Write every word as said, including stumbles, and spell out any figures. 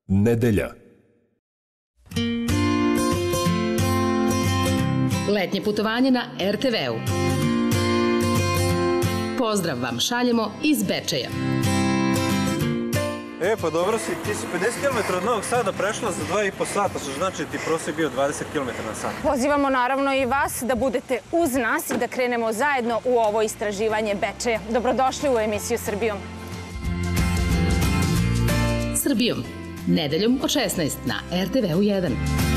Nedelja. Letnje putovanje na er te ve-u. Pozdrav vam šaljemo iz Bečeja. E, pa dobro si, ti si pedeset kilometara od Novog Sada prešla za dva i po sata, što znači ti prosjek bio dvadeset kilometara na sat. Pozivamo naravno i vas da budete uz nas i da krenemo zajedno u ovo istraživanje Bečeja. Dobrodošli u emisiju Srbijom. Srbijom, nedeljom od šesnaest na er te ve-u jedan.